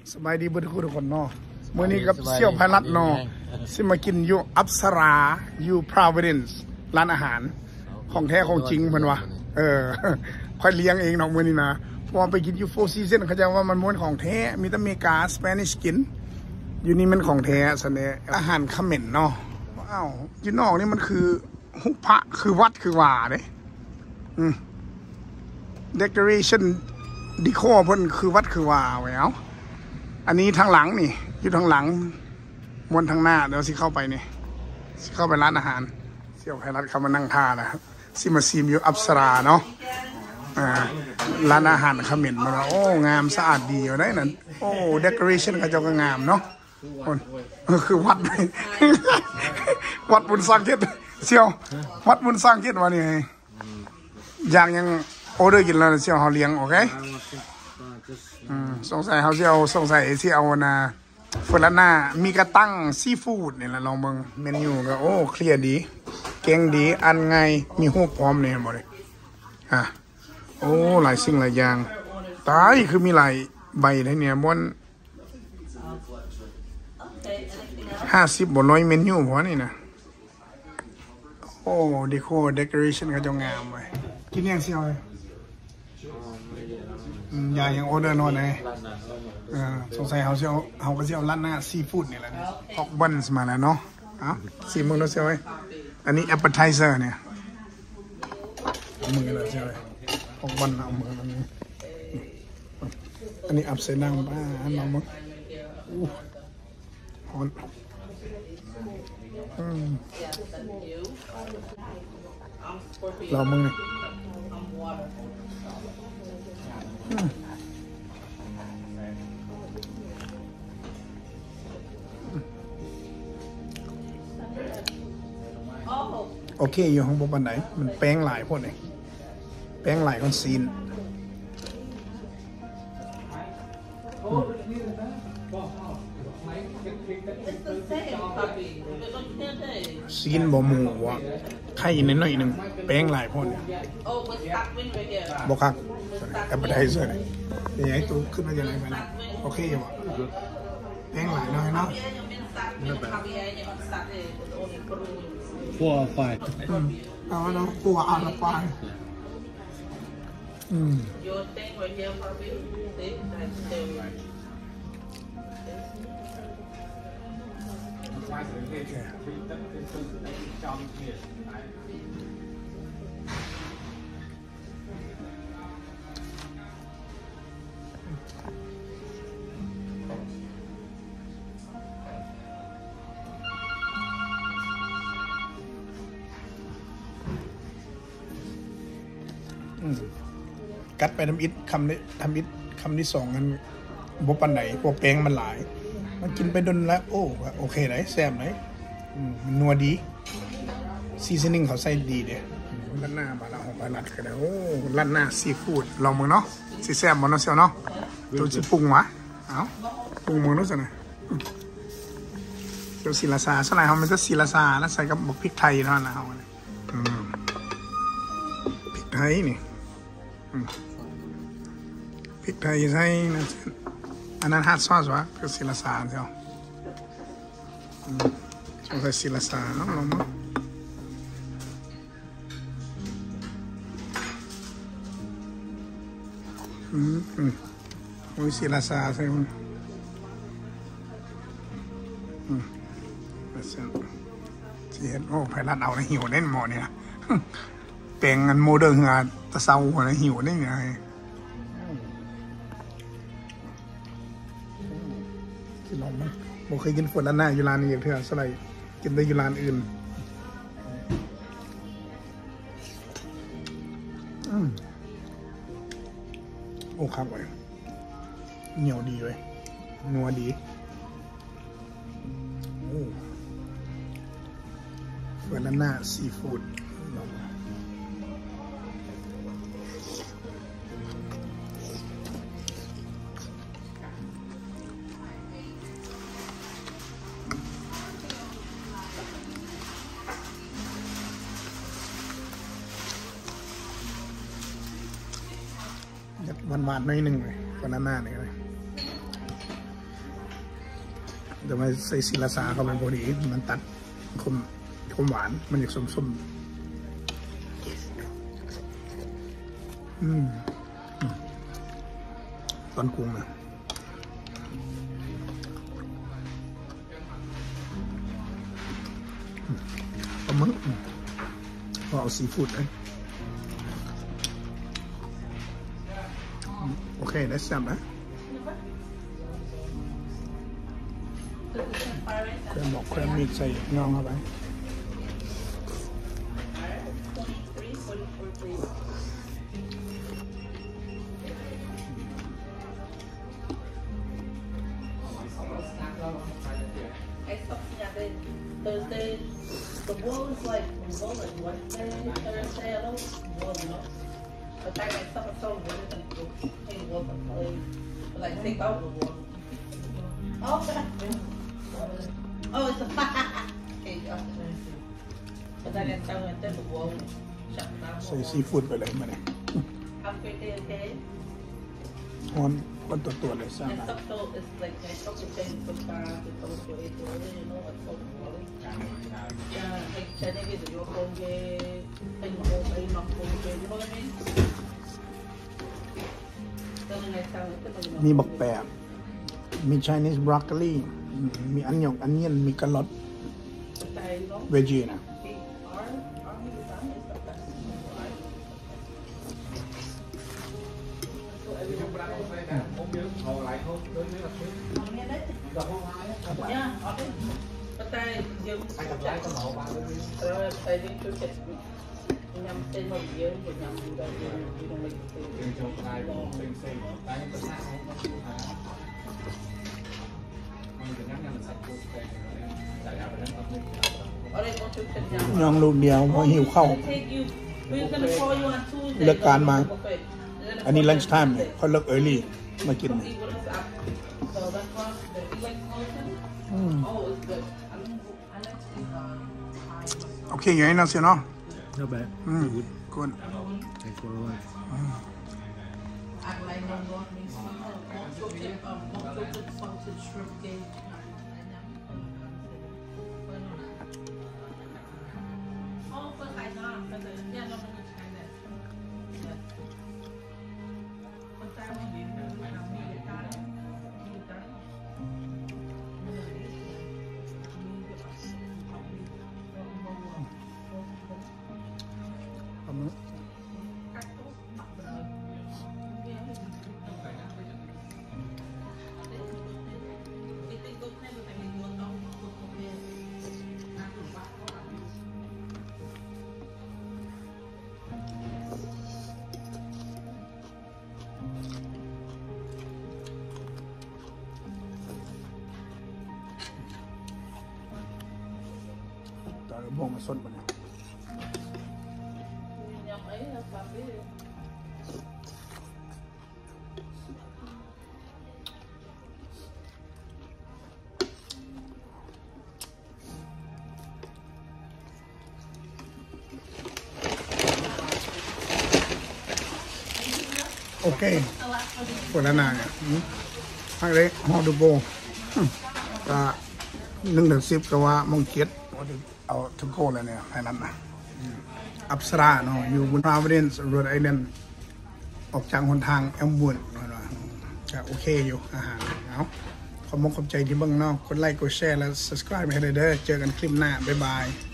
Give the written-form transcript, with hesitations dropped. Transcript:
สบายดีเพื่อนทุกคนเนาะมื่อนี้กับเชี่ยวพารัตเนาะสิมากินอยู่อัปสราอยู่พราวิเดนซ์ร้านอาหารของแท้ของจริงเพื่อนวะค่อยเลี้ยงเองเนาะมื่อนี้นะพอไปกินอยู่โฟร์ซีซันเขาจะว่ามันม้วนของแท้มีแต่อเมริกาสเปนิชกินอยู่นี่มันของแท้สเนอาหารเขมรเนาะว้าวอยู่นอกนี่มันคือหุบพระคือวัดคือว่าเด้decoration ดีโคเพิ่นคือวัดคือว่าแหววอันนี้ทางหลังนี่อยู่ทางหลังมวนทางหน้าเดี๋ยวสิเข้าไปนี่สิเข้าไปร้านอาหารเสี่ยวไพรัตเข้ามานั่งท่านะครับซิมาซีมอยู่อัปสราเนาะร้านอาหารเขมรมาโอ้งามสะอาดดีอยู่ได้นั่นโอ้เดคอเรชั่นเขาเจ้าก็งามเนาะคนคือวัดวัดบุญสร้างเกตเสี่ยววัดบุญสร้างเกตวะนี่อย่างยังออเดอร์กินแล้วเสี่ยวเขาเลี้ยงโอเคสงสัยเขาจะเอาสงสัยที่เอานะเฟรนน่ามีกระตั้งซีฟู้ดเนี่ยแหละลองเบิ่งเมนูก็โอ้เคลียร์ดีเก่งดีอันไงมีหูพร้อมเนี่ยบอกเลยโอ้หลายสิ่งหลายอย่างตายคือมีหลายใบเลยเนี่ยบน50 บน100เมนูเพราะนี่นะโอ้ดีโคเดคอเรชั่นก็จะงามไปกินยังเสี่ยวอย่างออเดอร์นอนเลยสงสัยเขาก็จะเอาร้านหน้าซีฟู้ดนี่แหละพอกบันส์มาแล้วเนาะซีมึงรู้ใช่ไหมอันนี้แอปเปิลไทเซอร์เนี่ยมือเลยใช่ไหมพอกบันเอามืออันนี้อัพเซนังป้าน้องมึงฮอนเรามึงนี่โอเคอยู่ของบันไหนมันแป้งหลายพวกนี้แป้งหลายคอนซีนซีนบ่หมูวะไข่นิดหน่อยหนึ่งแป้งหลายพวกนี้บอกครับแอปเปิลไทเซอร์เนี่ยยังไงตัวขึ้นมาจากไหนไปนะโอเคอยู่วะแป้งหลายน้อยเนาะ 4 or 5 เอาเนาะ4 out of 5กัดไปทำอิดคำนี้คำที่2กันบปันไหนพวกแป้งมันหลายมันกินไปดนแล้วโอเคไหนแซ่บไหนมันนัวดีซีซันนิ่งเขาใส่ดีเด้ร้านหน้ามาแล้วของพารัตกันเลยโอ้ร้านหน้าซีฟู้ดลองมึงเนาะซีแซ่บมันเนาะเซียวเนาะตัวจะปรุงวะเอาปรุงมึงรู้สึกไงเดี๋ยวศิลาซาสไลด์เขามันจะศิลาซาแล้วใส่กับพริกไทยเท่านั้นนะเขาพริกไทยนี่พริกไทยใส่นะอันนั้นฮัทซอสวะก็ศิลาซาเจ้าสงสัยศิลาซาเนาะลองมั้งโอ้ยศิลาซาใส่มันที่เห็นโอ้ไพรัตเอาในหิวเล่นหมอเนี่ยแปลงกันโมเดิร์นงานตะเซาหัวในหิวได้ไงกินลองมั้ยผมเคยกินฝนด้านหน้าอยู่ร้านนี้อย่างเท่าไหร่กินได้อยู่ร้านอื่นโอ้ครับเว้ยเหนียวดีเว้ยนัวดีฝนด้านหน้าซีฟู้ดหวานๆหน่อยหนึ่งเลยบานาน่าเนี่ยเลยแต่ว่าใส่ศิลาสาเข้าไปพอดีมันตัดคมหวานมันอยากส้มตอนกุ้งนะปลาหมึกพอเอาซีฟู้ดเลยโอเคได้แซ่บนะแครมบอกแครมมีใส่น้องเข้าไป Thursday, the wall is like rolling. Wednesday, Thursday, I don't roll enough. But I like stuff so good and take work and play. But like take out the wall. Oh, it's a okay, but I can tell when the wall shut down. ใส่ซีฟู้ดไปเลยมาเนี่ย Have a great day, okay? คนตัวเลยซ่า And stuff so it's like I talk to them sometimes to talk to it, you know what's so cool. Yeah, like China is your home game, and home, and not home game, you know what I mean? มีบักแปบมี Chinese broccoli มีอันเนียนมีกะลอดเวจีนะ nhằm tên một giới của nhằm đi đâu đi đâu mình thì trong hai bộ mình xây cái tất cả không ยองลูกเดียวพอหิวเข้าเลิกการมาอันนี้ lunch time เนี่ยเขาเลิก early มากินโอเคอย่างนี้นะเสียเนาะ Not bad. Good. Thanks for the lunch. บ่งมาสดมาเนี่ยโอเคคนละนานเนี่ยให้เลยฮอดูโบก็1-10ก็ว่ามงเกียรติเอาทุกโคเลยเนี่ยให้นั้นนะอัปสราเนาะอยู่บนพาวิเดนส์โรดไอแลนด์ออกจากหนทางแอมบูนก็โอเคอยู่อาหารเอาขอบใจที่เบิ่งเนาะกดไลค์กดแชร์แล้ว subscribe ให้ได้เด้อเจอกันคลิปหน้าบ๊ายบาย